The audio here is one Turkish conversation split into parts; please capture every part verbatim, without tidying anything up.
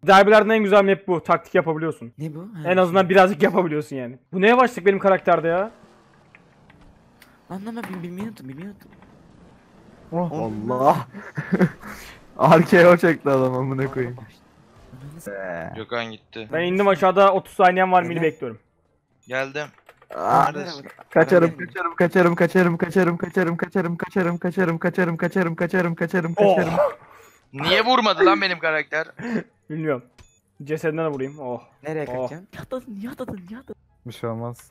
Derbilerden en güzel map bu. Taktik yapabiliyorsun. Ne bu? Ha, En azından birazcık yapabiliyorsun yani. Bu neye başladık benim karakterde ya? Lan lan lan bil- bilmeyi unuttum bilmeyi unuttum. Oh, Allah. R K O çekti adam amına koyayım. Ee. Gökhan gitti. Ben indim aşağıda otuz saniyem var mini Neden? bekliyorum. Geldim. Aa, Neredesin? Kaçarım, kaçarım, kaçarım, kaçarım, kaçarım, kaçarım, kaçarım, kaçarım, kaçarım, kaçarım, kaçarım, kaçarım, kaçarım, kaçarım. Oh. Niye vurmadı lan benim karakter? Bilmiyorum. Cesedinden de vurayım. Oh. Nereye Oh. kaçacaksın? Yatadın yatadın yatadın. Bir şey olmaz.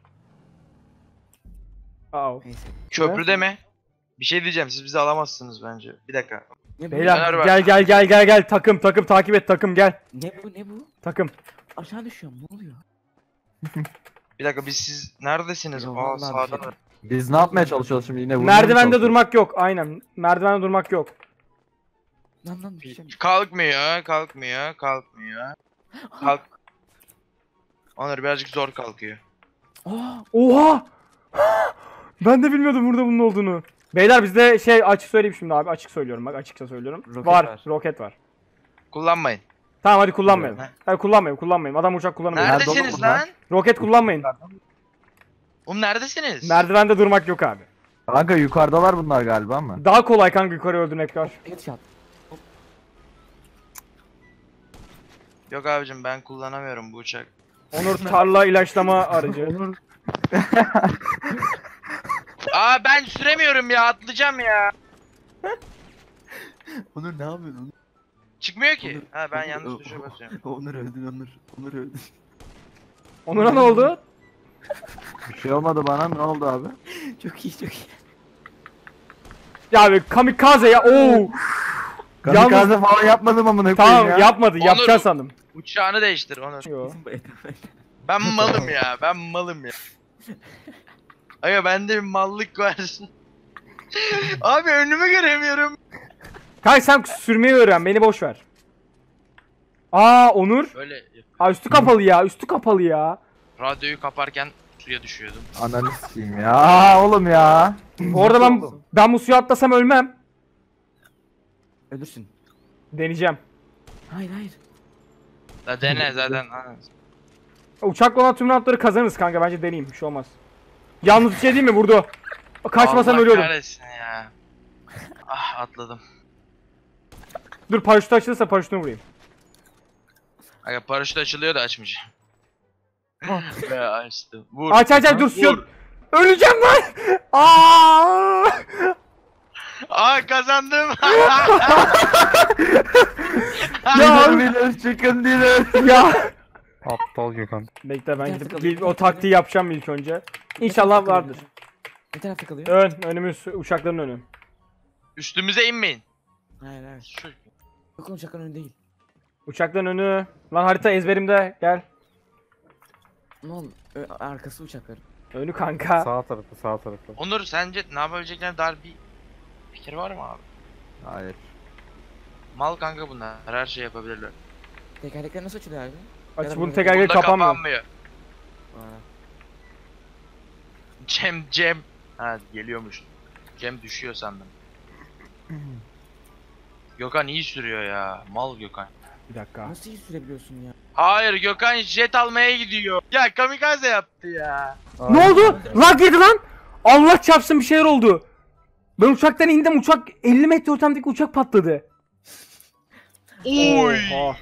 Au. Neyse. Köprüde mi? Bir şey diyeceğim, siz bizi alamazsınız bence. Bir dakika. Ne bu? Beyler Fener var. gel gel gel gel gel takım takım takip et takım gel. Ne bu ne bu? Takım. Aşağı düşüyorum ne oluyor? Bir dakika, biz siz neredesiniz? Yo, Aa, vallahi bir sağda. şey- Biz ne yapmaya çalışıyoruz şimdi yine? vurmaya mı Merdivende çalışıyoruz? durmak yok. Aynen. Merdivende durmak yok. Lan lan düşeceğim. Kalkmıyor, kalkmıyor, kalkmıyor. Kalk. Onur birazcık zor kalkıyor. Aa, Oha! Ben de bilmiyordum burada bunun olduğunu. Beyler bizde şey açık söyleyeyim şimdi abi. Açık söylüyorum bak açıkça söylüyorum. Roket var, var. roket var. Kullanmayın. Tamam hadi kullanmayalım. Heh. Hadi kullanmayın kullanmayın. Adam uçak kullanamıyor. Nerede Neredesiniz oğlum bunlar? lan? Roket kullanmayın. Oğlum neredesiniz? Merdivende durmak yok abi. Kanka yukarıdalar bunlar galiba ama. Daha kolay kanka yukarı öldürmekler. headshot. Yok abicim, ben kullanamıyorum bu uçak. Onur tarla ilaçlama aracı. Aa, ben süremiyorum ya, atlayacağım ya. Onur ne yapıyorsun Onur? Çıkmıyor ki. Onur, Ha, ben Onur, yanlış o- tuşa basıyorum. Onur öldün Onur. Onur öldün. Onur'a ne oldu? Bir şey olmadı bana, ne oldu abi? Çok iyi çok iyi. Ya abi kamikaze ya. Oo. Kamikaze falan yapmadım amına koyayım Tamam ya. yapmadı. Onur- Yapacağız sandım. Uçağını değiştir Onur. Yo. Bizim bu etap. Ben malım ya, ben malım ya. Aga bende bir mallık var. Abi önümü göremiyorum. Kanka sen sürmeyi öğren. Beni boş ver. Aa Onur. Böyle Aa üstü kapalı ya. Üstü kapalı ya. radyoyu kaparken suya düşüyordum. Ananı sikeyim ya. Aa oğlum ya. Orada ben ben bu suya atlasam ölmem. Ölürsün. Deneyeceğim. Hayır hayır. Da dene zaten. Uçakla olan tüm roundları kazanırız kanka. Bence deneyeyim. Bir şey olmaz. Yalnız bir şey değil mi? Vurdu. Kaçmasam Allah ölüyordum. kahretsin ya. Ah, atladım. Dur paraşüt açılırsa paraşütünü vurayım. Aga paraşüt açılıyor da açmayacağım. Ya açtım. Vur. Aç aç aç dur suya. Vur. Öleceğim lan. Aa! Aa, kazandım. Dinler bilir, çıkın dinler. Ya. Aptal Gökhan. Bekle ben Bir gidip dakika, bir- bir o dakika. taktiği yapacağım ilk önce. İnşallah vardır. Ne tarafta kalıyor? Ön, önümüz uçakların önü. Üstümüze inmeyin. Hayır hayır. Şu. Yok oğlum şakanın önü değil. Uçakların önü. Lan harita ezberimde. Gel. Ne oldu? Ö arkası uçakların. Önü kanka. Sağ tarafı, sağ tarafı. Onur, sence ne yapabileceklerine dair bir fikir var mı abi? Hayır. Mal kanka bunlar. Her şey yapabilirler. Tekerlekler nasıl açılıyor abi? Aç Ya da bunu bunu- tekerleği Bunda kapanmıyor. kapanmıyor. Aa. Cem Cem. Ha, geliyormuş. Cem düşüyor sandım. Gökhan iyi sürüyor ya. Mal Gökhan. Bir dakika. Nasıl iyi sürebiliyorsun ya? Hayır, Gökhan jet almaya gidiyor. Ya kamikaze yaptı ya. Ne oldu? Lag yedi lan. Allah çarpsın bir şeyler oldu. Ben uçaktan indim. Uçak elli metre ötemdeki uçak patladı. Oy. Oha.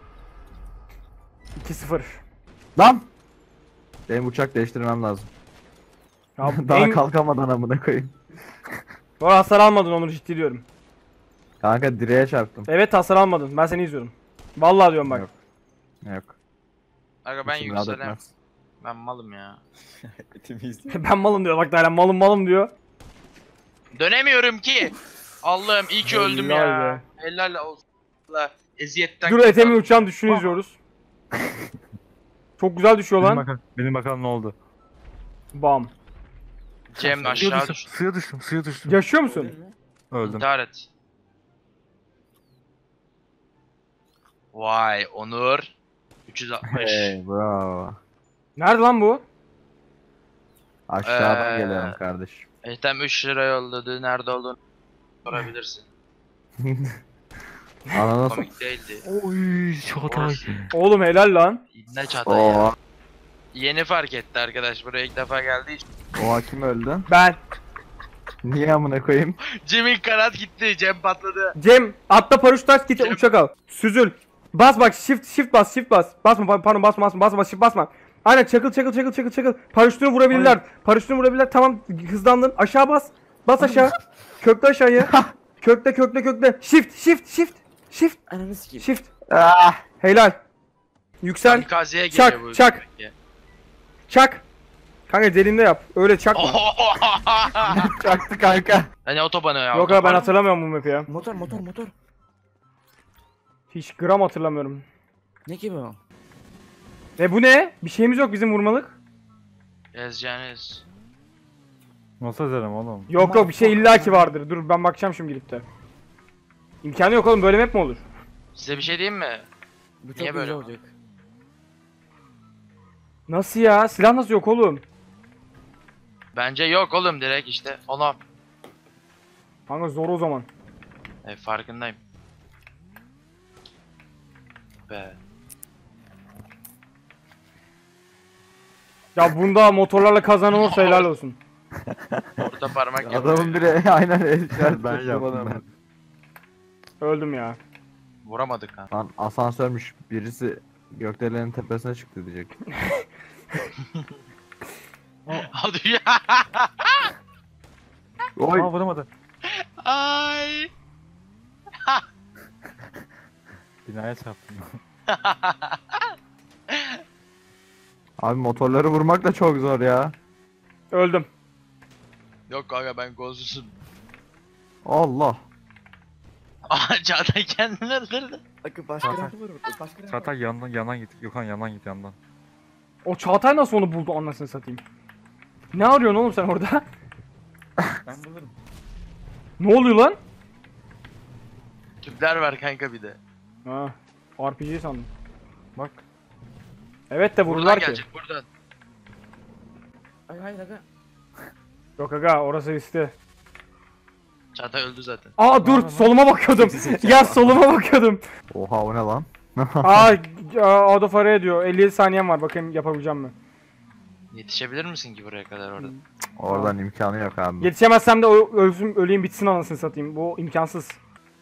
iki sıfır. Lan. Benim uçak değiştirmem lazım. Ya Daha en... kalkamadan amına koyayım. Bu arada hasar almadın Onur ciddi diyorum. Kanka direğe çarptım. Evet hasar almadın. Ben seni izliyorum. Vallahi diyorum bak. Yok. Yok. Aga ben İçim rahat yükselem. etmez. Ben malım ya. Ben malım diyor bak hala malım malım diyor. Dönemiyorum ki. Allah'ım iyi ki öldüm Helal ya. be. Helal olsun. Allah eziyetten. Dur Ethem'in uçağın düşüşünü izliyoruz. Çok güzel düşüyor Benim lan. bakalım, benim bakalım ne oldu. Bam. Cem Suya aşağı düştüm, düştü. suya düştüm, suya düştüm. Yaşıyor musun? Öldüm. İntihar et. Vay Onur. üç yüz altmış. Hey bravo. Nerede lan bu? Aşağıdan Ee, geliyorum kardeşim. Ethem üç lira yolladı. Nerede olduğunu sorabilirsin. Ananas. Komik değildi. Oy Çağatay. Oğlum helal lan. Ne Çağatay ya. Oo. Yeni fark etti arkadaş, buraya ilk defa geldiği için. Oha kim öldü? Ben. Niye amına koyayım? Cem'in kanat gitti, Cem patladı. Cem atla paraşüt aç git Cem. uçak al. Süzül. Bas bak shift shift bas shift bas. Basma pa- pardon basma basma basma shift basma. Aynen çakıl çakıl çakıl çakıl çakıl. Paraşütünü vurabilirler. Paraşütünü vurabilirler. Tamam hızlandın. Aşağı bas. Bas aşağı. Kökle aşağıya. Kökle kökle kökle. Shift shift shift. Shift Ananı sikeyim. shift. Ah! Helal. Yüksel. Kamikazeye Çak, geliyor bu. çak. Çak. Kanka derinde yap. Öyle çakma. Çaktı kanka. Hani otobanı ya. Yok abi ben otoban. hatırlamıyorum bu map'i ya. Motor motor motor. Hiç gram hatırlamıyorum. Ne ki bu? E bu ne? Bir şeyimiz yok bizim vurmalık. Ezeceğiniz. Nasıl ezelim oğlum? Yok yok bir şey illaki vardır. Dur ben bakacağım şimdi gidip de. İmkanı yok oğlum böyle map mi olur? Size bir şey diyeyim mi? Bu çok Niye böyle güzel oldu? olacak. Nasıl ya? Silah nasıl yok oğlum? Bence yok oğlum, direkt işte. Ona. Kanka zor o zaman. E, farkındayım. Be. Ya bunda motorlarla kazanan olsa helal olsun. Burada parmak yapıyor. Adamın biri aynen eşler Ben yaptım ben. Öldüm ya. Vuramadık ha. Lan asansörmüş. Birisi gökdelenin tepesine çıktı diyecek. Hadi ya. Oy. Aa vuramadı. Ay. Binaya çarptım. Abi motorları vurmak da çok zor ya. Öldüm. Yok kanka ben golsüzüm. Allah. Aha Çağatay kendini öldürdü. Bakın başka Çağatay. tarafı var orada. Başka tarafı var. Çağatay yandan yandan git. Gökhan yandan git yandan. O Çağatay nasıl onu buldu anasını satayım. Ne arıyorsun oğlum sen orada? Ben bulurum. Ne oluyor lan? Tüpler var kanka bir de. Ha, R P G sandım. Bak. Evet de Buradan vururlar ki. gelecek buradan. Ay hayır aga. Yok aga orası riskli. Çağatay öldü zaten. Aa dur soluma bakıyordum. Ya soluma bakıyordum. Oha o ne lan? Aa, aa out of araya diyor. elli yedi saniyem var bakayım yapabileceğim mi? Yetişebilir misin ki buraya kadar orada? Oradan imkanı yok abi. Yetişemezsem de ö- ölsün, öleyim bitsin anasını satayım. Bu imkansız.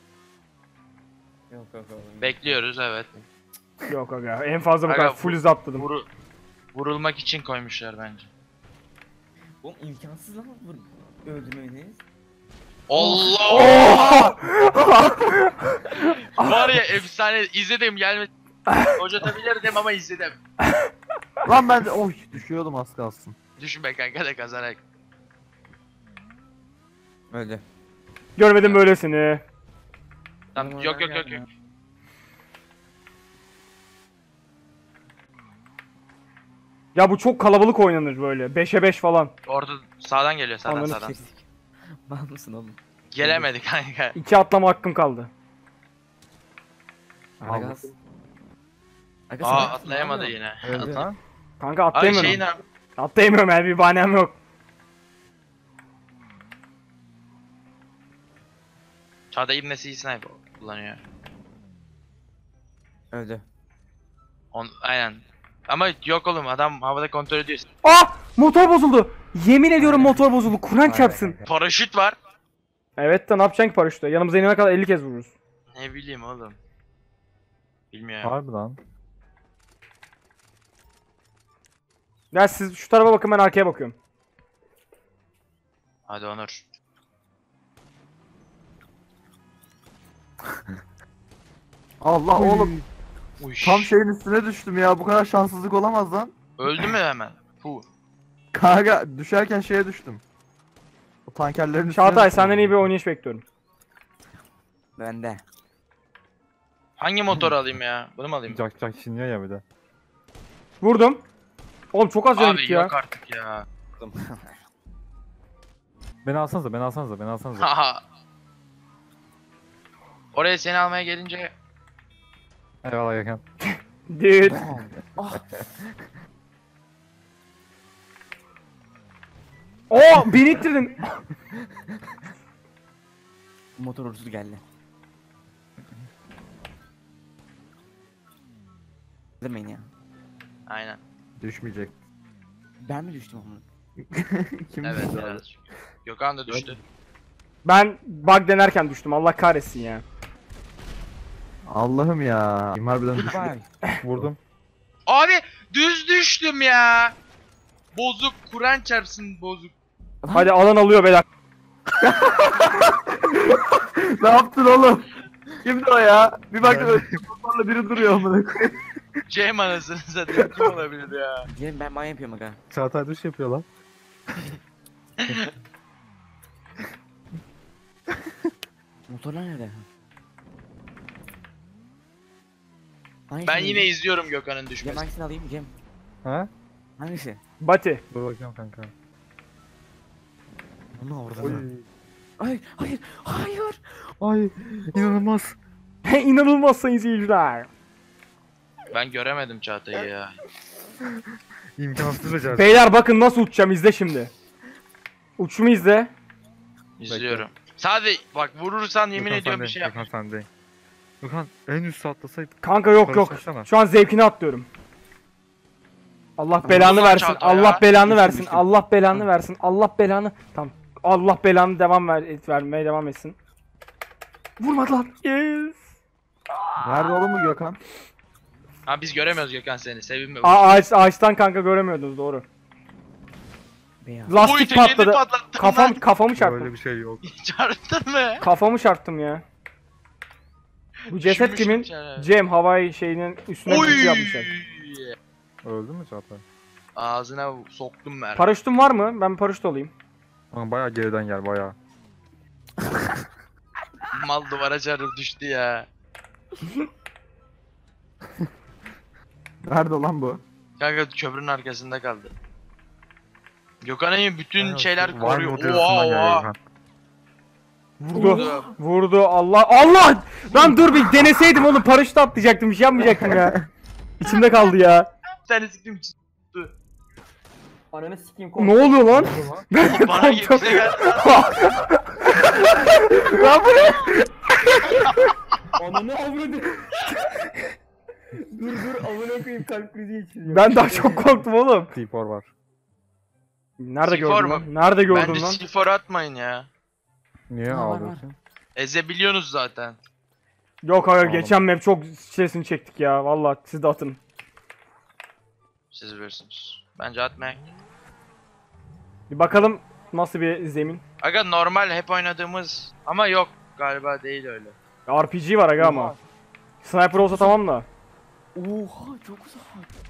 Yok yok yok. Bekliyoruz evet. Yok aga en fazla bu Aga, kadar full hız atladım. Vuru vurulmak için koymuşlar bence. Oğlum imkansız ama vur. Öldürmeniz. Allah! Var ya efsane izledim gelmedi. Hocatabilirdim ama izledim. Lan ben de oy düşüyordum az kalsın. Düşünme kanka da kazanak. Öldü. Görmedim böylesini. Tamam Benim yok oradan yok yok geldim yok. Ya bu çok kalabalık oynanır böyle. beşe beş falan. Orada sağdan geliyor sağdan Ananı sağdan. Kestik. Mal mısın oğlum? Gelemedi kanka. İki atlama hakkım kaldı. Aragaz. Aga Aa sen atlayamadı ne yine. Evet ha. Kanka Ay atlayamıyorum. şeyin abi. Atlayamıyorum yani bir bahanem yok. Çağda İbnesi sniper kullanıyor. Öldü. On, aynen. Ama yok oğlum adam havada kontrol ediyor. Ah! Motor bozuldu. Yemin ediyorum motor bozuldu. Kur'an çarpsın. Paraşüt var. Evet de ne yapacaksın ki paraşütle? Yanımıza inene kadar elli kez vururuz. Ne bileyim oğlum. Bilmiyorum. Harbi lan. Ya siz şu tarafa bakın ben arkaya bakıyorum. Hadi Onur. Allah oğlum Uy. tam şeyin üstüne düştüm ya bu kadar şanssızlık olamaz lan. Öldü mü hemen? Fu. Kanka düşerken şeye düştüm. O tankerlerin üstüne Çağatay düştüm. senden iyi bir oynayış bekliyorum. Bende. Hangi motor alayım ya? Bunu mu alayım? Jack Jack şinliyor ya bir de. Vurdum. Oğlum çok az canı Abi gitti ya. yok artık ya. Beni alsanıza beni alsanıza beni alsanıza. Haha. Oraya seni almaya gelince Eyvallah Gökhan. Dude. Ah. Oo beni ittirdin. Motor ursuz geldi. Demeyin ya. Aynen. Düşmeyecek. Ben mi düştüm onu? Kim Evet düştü abi? biraz. Gökhan da düştü. Ben bug denerken düştüm. Allah kahretsin ya. Allah'ım ya. Kim harbiden düştü. Vay. Vurdum. Abi düz düştüm ya. Bozuk. Kur'an çarpsın bozuk. Hadi alan alıyor beyler. Ne yaptın oğlum? Kimdi o ya? Bir baktım sonra biri duruyor amına koyayım. Cem anasını satayım kim olabilir ya? Gelin ben banyo yapıyorum aga. Çağatay düş yapıyor lan. Motorlar nerede? Hangisini Ben alayım? yine izliyorum Gökhan'ın Cem düşmesini. hangisini alayım Cem? Ha? Hangisi? Bati. Dur bakayım kanka. Onu orada. Oy. Hayır hayır hayır. Ay inanılmaz. İnanılmaz sayın seyirciler. Ben göremedim Çağatay'ı ya. İmkansız beceri. Beyler bakın nasıl uçacağım izle şimdi. Uçumu izle. İzliyorum. Sadece bak vurursan yemin Gökhan ediyorum bir sende, şey yap. Gökhan sende. Gökhan en üstü atlasaydık. Kanka yok yok. Karıştırsana. Şu an zevkini atlıyorum. Allah belanı Vurdum versin. Çağatay ya. Allah belanı Düştüm, versin. düştüm. Allah belanı versin. Allah belanı. Tamam. Allah belanı devam ver et, vermeye devam etsin. Vurmadılar. Yes. Nerede oğlum bu Gökhan? Ha biz göremiyoruz Gökhan seni. Sevinme. Aa, ağaç, ağaçtan kanka göremiyordunuz doğru. Beyaz. Uy, Lastik tekerini patladı. patlattın Kafam lan. kafamı çarptım. Böyle bir şey yok. Çarptın mı? Kafamı çarptım ya. Bu ceset Üşümüşüm kimin? içeri. Cem havai şeyinin üstüne Oy! bir şey yapmışlar. Öldün mü Çağatay? Ağzına soktum mermi. Paraşütün var mı? Ben bir paraşüt alayım. Ama bayağı geriden gel bayağı. Mal duvara çarpıp düştü ya. Nerede lan bu? Kanka köprünün arkasında kaldı. Gökhan'ın bütün Evet, şeyler Vine koruyor. ortasından Oha geliyor oha. Gökhan. Vurdu. Vurdu. Allah. Allah! Lan dur bir deneseydim oğlum paraşüt atlayacaktım. Bir şey yapmayacaktım ya. İçimde kaldı ya. Bir tane siktim için. Ananı sikeyim. Ne oluyor lan? Ben Bana korktum. kimse geldi. Lan bu ne? Ananı avradı. dur dur amına koyayım kalp krizi geçiriyor. Ben daha çok korktum oğlum. T four var. Nerede C four gördün mu? lan? Nerede gördün Bence lan? C four atmayın ya. Niye Var, var, ağlıyorsun? Ezebiliyorsunuz zaten. Yok hayır Oğlum. geçen map çok şeysini çektik ya. Vallahi siz de atın. Siz bilirsiniz. Bence atmayın. Bir bakalım nasıl bir zemin. Aga normal hep oynadığımız ama yok galiba değil öyle. R P G var aga ama. Sniper olsa tamam da. Oha çok uzak.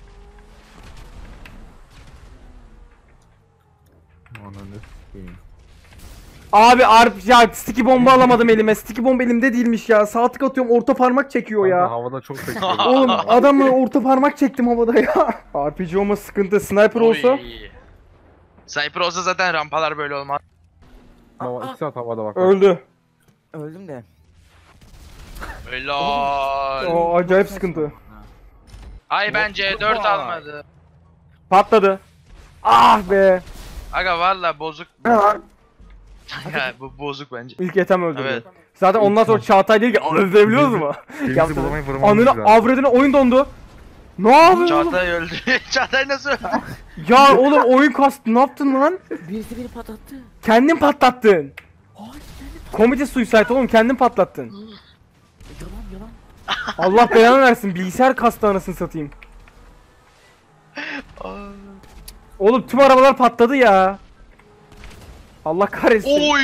Ananı sikeyim. Abi R P G ya sticky bomba alamadım elime. Sticky bomba elimde değilmiş ya. Sağ tık atıyorum orta parmak çekiyor Kanka, ya. havada çok bekliyor. Oğlum adamı orta parmak çektim havada ya. R P G olması sıkıntı. Sniper olsa. Oy. Sniper olsa zaten rampalar böyle olmaz. Hava, iki saat havada bak. Öldü. Öldüm de. Helal. O acayip sıkıntı. Ay ben C dört almadı. Patladı. Ah be. Aga valla bozuk. Ne lan? Ya, bu bozuk bence. İlk Ethem öldürdü. Evet. Zaten ondan sonra Çağatay değil ki öldürebiliyoruz mu? Denizi Yaptı. bulamayı vurmamız Anını lazım. avradını oyun dondu. Ne yapıyorsun oğlum? Çağatay öldü. Çağatay nasıl öldü? Ya oğlum oyun kastı ne yaptın lan? Birisi beni patlattı. Kendin patlattın. Hayır kendi Comedy suicide oğlum kendin patlattın. yalan yalan. Allah belanı versin bilgisayar kastı anasını satayım. Oğlum tüm arabalar patladı ya. Allah kahretsin. Oy.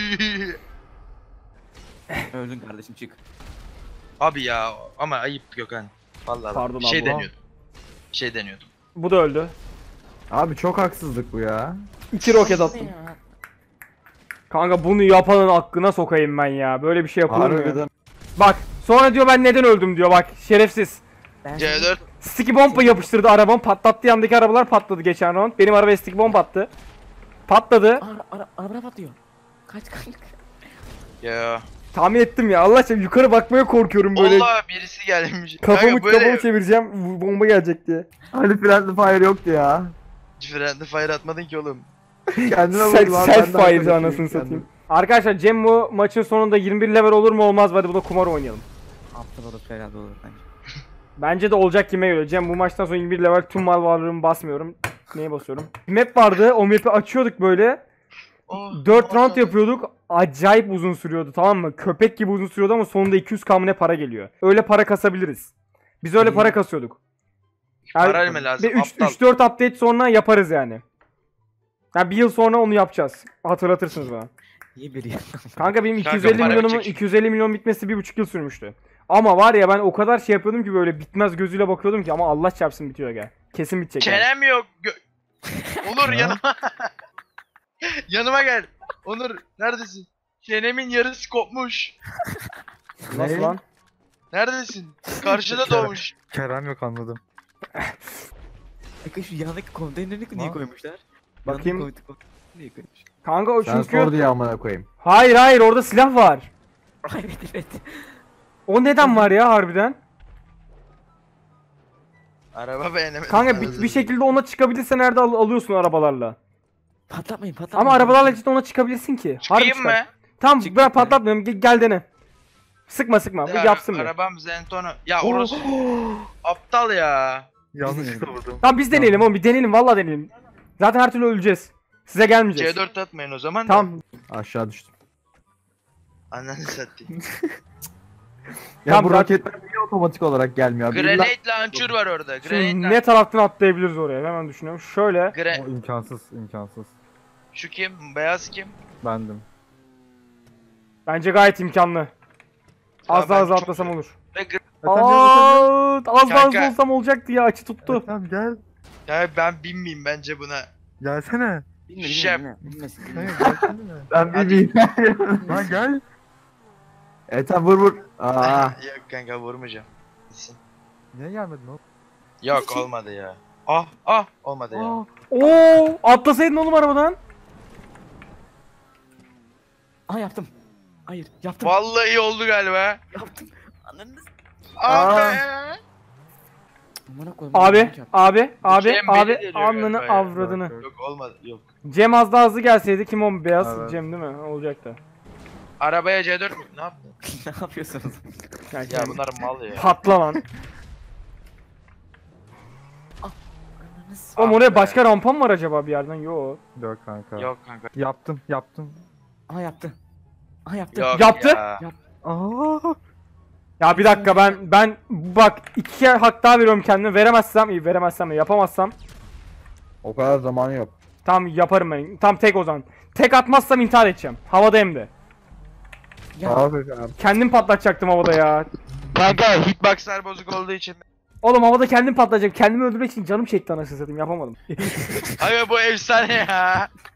Öldün kardeşim çık. Abi ya ama ayıp Gökhan. Vallahi Pardon bir şey abla. deniyordum. Bir şey deniyordum. Bu da öldü. Abi çok haksızlık bu ya. İki roket attım. Kanka bunu yapanın hakkına sokayım ben ya. Böyle bir şey yapılır mı ya? Harbiden. Bak sonra diyor ben neden öldüm diyor bak şerefsiz. Ben C dört Sticky bomba yapıştırdı arabam patlattı yandaki arabalar patladı geçen round. Benim arabaya sticky bomba attı. Patladı. Ara, ara, arabana patlıyor. Kaç kaç. ya. Tahmin ettim ya Allah aşkına yukarı bakmaya korkuyorum böyle. Allah birisi gelmiş. Kafamı Kanka böyle kafamı çevireceğim bu bomba gelecek diye. Hani friendly fire yoktu ya. friendly fire atmadın ki oğlum. Kendine Self, vurdu lan. self ben de fire'dı arkadaşım anasını kendim. satayım. Arkadaşlar Cem bu maçın sonunda yirmi bir level olur mu olmaz mı? Hadi bu da kumar oynayalım. Aptal olur herhalde olur bence. Bence de olacak kime göre. Cem bu maçtan sonra yirmi bir level tüm mal varlığımı basmıyorum. Neye basıyorum? Bir map vardı. O map'i açıyorduk böyle. Oh, dört oh, round oh. yapıyorduk. Acayip uzun sürüyordu, tamam mı? Köpek gibi uzun sürüyordu ama sonunda iki yüz k mı ne para geliyor. Öyle para kasabiliriz. Biz öyle para kasıyorduk. Para mı lazım? Aptal. üç dört update sonra yaparız yani. Yani bir yıl sonra onu yapacağız. Hatırlatırsınız bana. Niye biri ya? Kanka benim Kanka, iki yüz elli para milyonumun bitecek. iki yüz elli milyon bitmesi bir buçuk yıl sürmüştü. Ama var ya ben o kadar şey yapıyordum ki böyle bitmez gözüyle bakıyordum ki ama Allah çarpsın bitiyor gel. Kesin bitecek. yani. Çenem yok. Gö- Onur yanıma. Yanıma gel. Onur neredesin? Çenemin yarısı kopmuş. Nasıl Ne? lan? Neredesin? Karşıda Kerem. doğmuş. Kerem yok anladım. Bakın şu yandaki konteyneri niye Ha? koymuşlar? Bakayım. Yandaki konteyneri niye koymuş? Kanka o Sen çünkü... sor diye amına koyayım. Hayır hayır orada silah var. Ay, evet evet. O neden var ya harbiden? Araba beğenemedim. Kanka bir, bir şekilde ona çıkabilirsen nerede al- alıyorsun arabalarla. Patlatmayın patlatmayın. Ama arabalarla cidden ona çıkabilirsin ki. Harbi Çıkayım çıkar. mı? Tamam Çık bırak bir kere. patlatmıyorum gel, gel dene. Sıkma sıkma bu Ya, yapsın bir. Arabam Zenton'u. Ya orası aptal ya. Yanlışlıkla vurdum. Tamam biz deneyelim oğlum bir deneyelim vallahi deneyelim. Zaten her türlü öleceğiz. Size gelmeyeceğiz. C dört atmayın o zaman. da. Tamam. Aşağı düştüm. Ananı satayım. Ya Tamam, bu zaten- roketler niye otomatik olarak gelmiyor abi? İlla- Grenade launcher var orada. Şimdi Grenade launcher. ne taraftan atlayabiliriz oraya hemen düşünüyorum. Şöyle. Gre- O imkansız, imkansız. Şu kim? Beyaz kim? Bendim. Bence gayet imkanlı. Az Ya daha ben hızlı çok- atlasam olur. Ve gr- Aa, az daha hızlı Kanka. olsam olacaktı ya açı tuttu. Tamam gel. ya ben binmeyeyim bence buna. Gelsene. Bilme Şef. bilme bilme. Bilmesin Hayır bilmesin. gelsene. Ben Hadi. bilmeyeyim. Lan gel. E tamam vur vur. Aa. Yok kanka vurmayacağım. Gitsin. Niye gelmedin oğlum? Yok olmadı ya. Ah ah olmadı ya. Aa, Oo, atlasaydın oğlum arabadan. Aa yaptım. Hayır yaptım. Vallahi oldu galiba. Yaptım. Ananız. Ah Aa. be. Amına koyayım. Abi, yaptım. abi, abi, Cem beni abi, deliyor alnını galiba ya. avradını. Yok, Yok olmadı yok. Cem az daha hızlı gelseydi kim o beyaz? Evet. Cem değil mi? Olacaktı. Arabaya C dört mü? Ne yaptın? Ne yapıyorsunuz? Yani Ya Cem, bunlar mal ya. patla lan. Ananız. Oğlum Ah oraya be. başka rampa mı var acaba bir yerden? Yok. yok kanka. Yok kanka. Yaptım, yaptım. Aa yaptı. Aa yaptı. Yok Yaptı. ya. Aa. Ya bir dakika ben ben bak iki kere hak daha veriyorum kendime. Veremezsem iyi, veremezsem de yapamazsam O kadar zamanı yok. tam yaparım ben. Tam tek o zaman. Tek atmazsam intihar edeceğim. Havada hem de. Ya. Abi abi. Kendim patlatacaktım havada ya. Kanka hitboxlar bozuk olduğu için. Oğlum havada kendim patlayacak. Kendimi öldürmek için canım çekti anasını satayım yapamadım. Aga bu efsane ya.